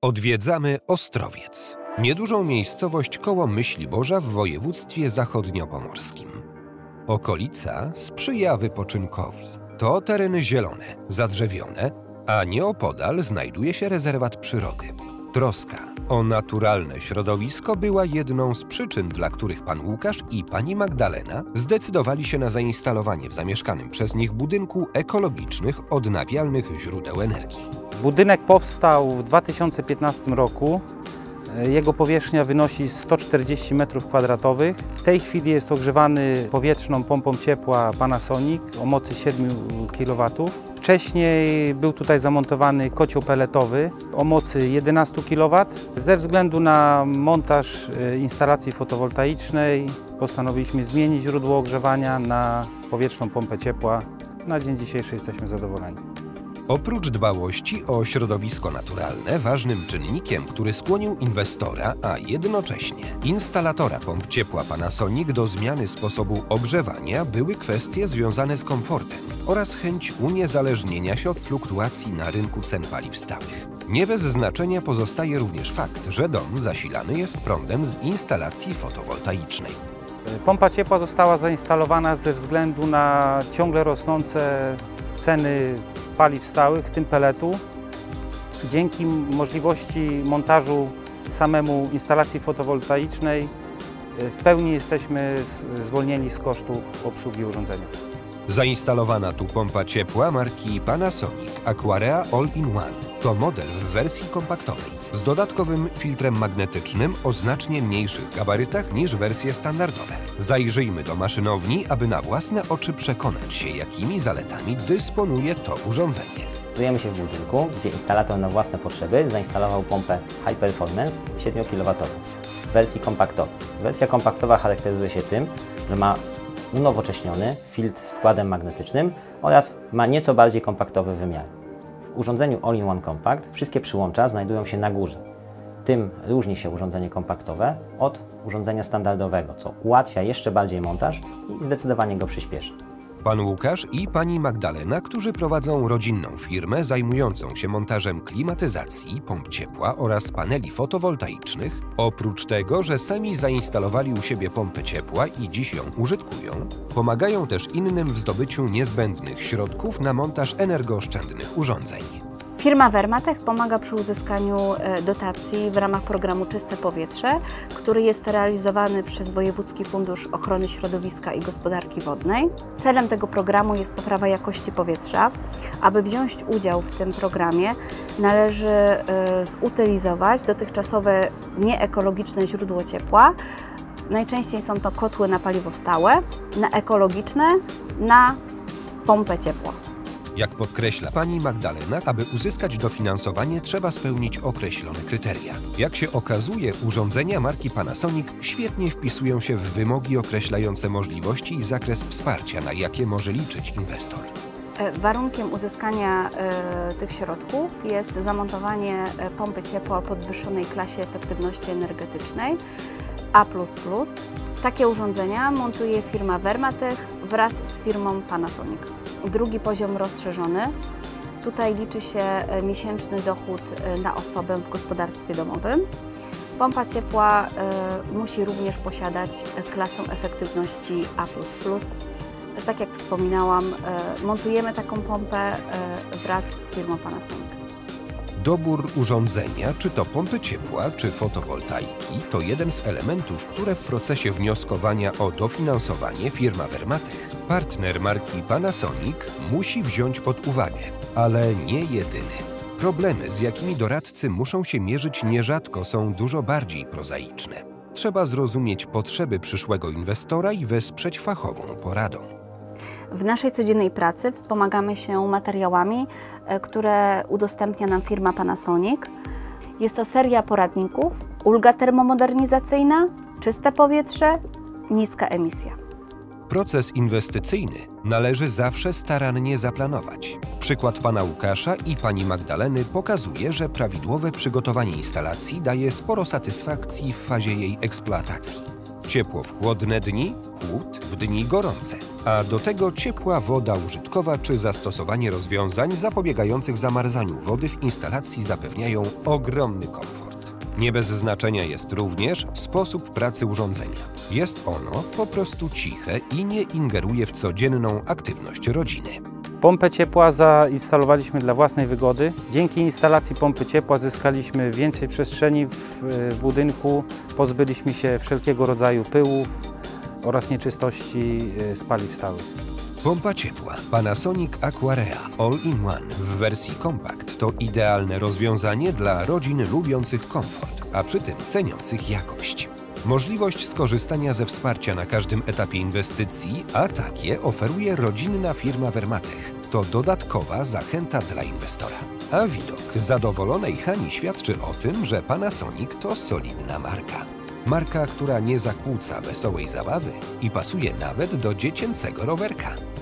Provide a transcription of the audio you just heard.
Odwiedzamy Ostrowiec, niedużą miejscowość koło Myśliborza w województwie zachodniopomorskim. Okolica sprzyja wypoczynkowi. To tereny zielone, zadrzewione, a nieopodal znajduje się rezerwat przyrody. Troska o naturalne środowisko była jedną z przyczyn, dla których pan Łukasz i pani Magdalena zdecydowali się na zainstalowanie w zamieszkanym przez nich budynku ekologicznych, odnawialnych źródeł energii. Budynek powstał w 2015 roku. Jego powierzchnia wynosi 140 m2. W tej chwili jest ogrzewany powietrzną pompą ciepła Panasonic o mocy 7 kW. Wcześniej był tutaj zamontowany kocioł peletowy o mocy 11 kW. Ze względu na montaż instalacji fotowoltaicznej postanowiliśmy zmienić źródło ogrzewania na powietrzną pompę ciepła. Na dzień dzisiejszy jesteśmy zadowoleni. Oprócz dbałości o środowisko naturalne, ważnym czynnikiem, który skłonił inwestora, a jednocześnie instalatora pomp ciepła Panasonic do zmiany sposobu ogrzewania, były kwestie związane z komfortem oraz chęć uniezależnienia się od fluktuacji na rynku cen paliw stałych. Nie bez znaczenia pozostaje również fakt, że dom zasilany jest prądem z instalacji fotowoltaicznej. Pompa ciepła została zainstalowana ze względu na ciągle rosnące ceny paliw stałych, w tym peletu. Dzięki możliwości montażu samemu instalacji fotowoltaicznej w pełni jesteśmy zwolnieni z kosztów obsługi urządzenia. Zainstalowana tu pompa ciepła marki Panasonic Aquarea All-in-One to model w wersji kompaktowej z dodatkowym filtrem magnetycznym o znacznie mniejszych gabarytach niż wersje standardowe. Zajrzyjmy do maszynowni, aby na własne oczy przekonać się, jakimi zaletami dysponuje to urządzenie. Znajdujemy się w budynku, gdzie instalator na własne potrzeby zainstalował pompę High Performance 7 kW w wersji kompaktowej. Wersja kompaktowa charakteryzuje się tym, że ma unowocześniony filtr z wkładem magnetycznym oraz ma nieco bardziej kompaktowy wymiar. W urządzeniu All-in-One Compact wszystkie przyłącza znajdują się na górze. Tym różni się urządzenie kompaktowe od urządzenia standardowego, co ułatwia jeszcze bardziej montaż i zdecydowanie go przyspieszy. Pan Łukasz i pani Magdalena, którzy prowadzą rodzinną firmę zajmującą się montażem klimatyzacji, pomp ciepła oraz paneli fotowoltaicznych, oprócz tego, że sami zainstalowali u siebie pompę ciepła i dziś ją użytkują, pomagają też innym w zdobyciu niezbędnych środków na montaż energooszczędnych urządzeń. Firma Vermatech pomaga przy uzyskaniu dotacji w ramach programu Czyste Powietrze, który jest realizowany przez Wojewódzki Fundusz Ochrony Środowiska i Gospodarki Wodnej. Celem tego programu jest poprawa jakości powietrza. Aby wziąć udział w tym programie, należy zutylizować dotychczasowe nieekologiczne źródło ciepła. Najczęściej są to kotły na paliwo stałe, na ekologiczne, na pompę ciepła. Jak podkreśla pani Magdalena, aby uzyskać dofinansowanie, trzeba spełnić określone kryteria. Jak się okazuje, urządzenia marki Panasonic świetnie wpisują się w wymogi określające możliwości i zakres wsparcia, na jakie może liczyć inwestor. Warunkiem uzyskania tych środków jest zamontowanie pompy ciepła o podwyższonej klasie efektywności energetycznej A++. Takie urządzenia montuje firma Vermatech wraz z firmą Panasonic. Drugi poziom rozszerzony. Tutaj liczy się miesięczny dochód na osobę w gospodarstwie domowym. Pompa ciepła musi również posiadać klasę efektywności A++. Tak jak wspominałam, montujemy taką pompę wraz z firmą Panasonic. Dobór urządzenia, czy to pompy ciepła, czy fotowoltaiki, to jeden z elementów, które w procesie wnioskowania o dofinansowanie firma Vermatech, partner marki Panasonic, musi wziąć pod uwagę, ale nie jedyny. Problemy, z jakimi doradcy muszą się mierzyć, nierzadko są dużo bardziej prozaiczne. Trzeba zrozumieć potrzeby przyszłego inwestora i wesprzeć fachową poradą. W naszej codziennej pracy wspomagamy się materiałami, które udostępnia nam firma Panasonic. Jest to seria poradników, ulga termomodernizacyjna, czyste powietrze, niska emisja. Proces inwestycyjny należy zawsze starannie zaplanować. Przykład pana Łukasza i pani Magdaleny pokazuje, że prawidłowe przygotowanie instalacji daje sporo satysfakcji w fazie jej eksploatacji. Ciepło w chłodne dni, chłód w dni gorące. A do tego ciepła woda użytkowa czy zastosowanie rozwiązań zapobiegających zamarzaniu wody w instalacji zapewniają ogromny komfort. Nie bez znaczenia jest również sposób pracy urządzenia. Jest ono po prostu ciche i nie ingeruje w codzienną aktywność rodziny. Pompę ciepła zainstalowaliśmy dla własnej wygody. Dzięki instalacji pompy ciepła zyskaliśmy więcej przestrzeni w budynku, pozbyliśmy się wszelkiego rodzaju pyłów oraz nieczystości z paliw stałych. Pompa ciepła Panasonic Aquarea All-in-One w wersji Compact to idealne rozwiązanie dla rodzin lubiących komfort, a przy tym ceniących jakość. Możliwość skorzystania ze wsparcia na każdym etapie inwestycji, a takie oferuje rodzinna firma Vermatech. To dodatkowa zachęta dla inwestora. A widok zadowolonej Hani świadczy o tym, że Panasonic to solidna marka. Marka, która nie zakłóca wesołej zabawy i pasuje nawet do dziecięcego rowerka.